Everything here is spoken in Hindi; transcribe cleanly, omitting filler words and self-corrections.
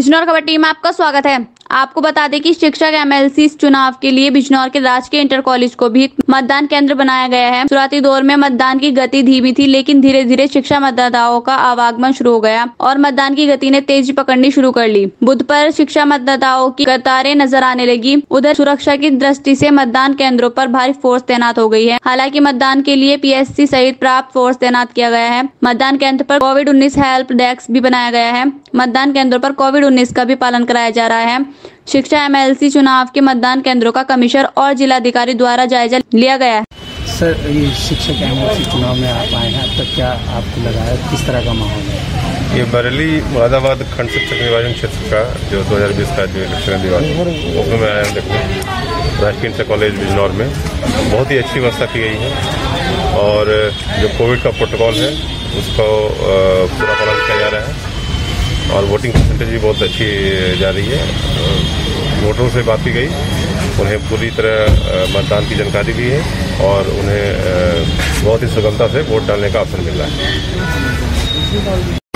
बिजनौर खबर टीम में आपका स्वागत है। आपको बता दें कि शिक्षक एमएलसी चुनाव के लिए बिजनौर के राजकीय इंटर कॉलेज को भी मतदान केंद्र बनाया गया है। शुरुआती दौर में मतदान की गति धीमी थी, लेकिन धीरे धीरे शिक्षा मतदाताओं का आवागमन शुरू हो गया और मतदान की गति ने तेजी पकड़नी शुरू कर ली। बुध पर शिक्षा मतदाताओं की कतारें नजर आने लगी। उधर सुरक्षा की दृष्टि से मतदान केंद्रों पर भारी फोर्स तैनात हो गई है। हालांकि मतदान के लिए पीएससी सहित प्राप्त फोर्स तैनात किया गया है। मतदान केंद्र पर कोविड-19 हेल्प डेस्क भी बनाया गया है। मतदान केंद्रों पर कोविड-19 का भी पालन कराया जा रहा है। शिक्षा एमएलसी चुनाव के मतदान केंद्रों का कमिश्नर और जिलाधिकारी द्वारा जायजा लिया गया है। सर, ये शिक्षक एमएलसी चुनाव में आप आए हैं, तो क्या आपको लगा है किस तरह का माहौल है? ये बरेली मुरादाबाद खंड शिक्षक निर्वाचन क्षेत्र का जो 2020 का जो इलेक्शन दिवस उसमें मैं आया देखने राजकीय इंटर कॉलेज बिजनौर में बहुत ही अच्छी व्यवस्था की गई है और जो कोविड का प्रोटोकॉल है उसको पूरा पालन किया जा रहा है और वोटिंग परसेंटेज भी बहुत अच्छी जा रही है। वोटरों से बात की गई, उन्हें पूरी तरह मतदान की जानकारी दी है और उन्हें बहुत ही सुगमता से वोट डालने का अवसर मिल रहा है।